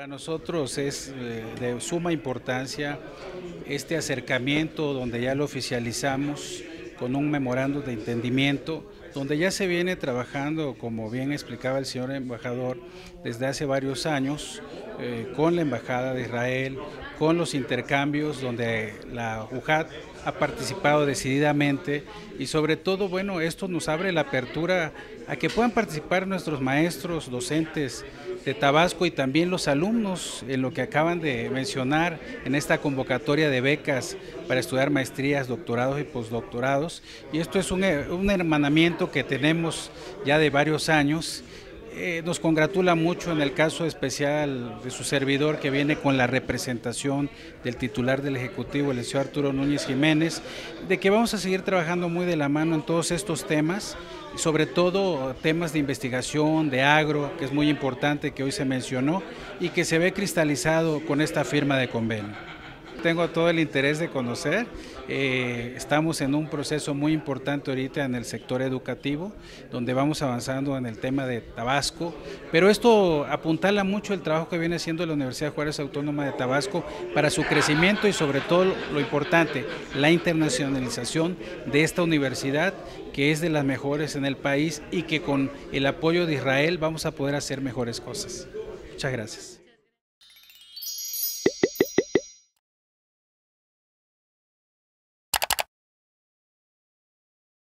Para nosotros es de suma importancia este acercamiento donde ya lo oficializamos con un memorándum de entendimiento, donde ya se viene trabajando, como bien explicaba el señor embajador, desde hace varios años con la Embajada de Israel, con los intercambios donde la UJAT ha participado decididamente y sobre todo, bueno, esto nos abre la apertura a que puedan participar nuestros maestros, docentes de Tabasco y también los alumnos en lo que acaban de mencionar en esta convocatoria de becas para estudiar maestrías, doctorados y postdoctorados. Y esto es un hermanamiento que tenemos ya de varios años. Nos congratula mucho en el caso especial de su servidor que viene con la representación del titular del Ejecutivo, el señor Arturo Núñez Jiménez, de que vamos a seguir trabajando muy de la mano en todos estos temas, sobre todo temas de investigación, de agro, que es muy importante que hoy se mencionó y que se ve cristalizado con esta firma de convenio. Tengo todo el interés de conocer, estamos en un proceso muy importante ahorita en el sector educativo, donde vamos avanzando en el tema de Tabasco, pero esto apuntala mucho el trabajo que viene haciendo la Universidad Juárez Autónoma de Tabasco para su crecimiento y sobre todo lo importante, la internacionalización de esta universidad que es de las mejores en el país y que con el apoyo de Israel vamos a poder hacer mejores cosas. Muchas gracias.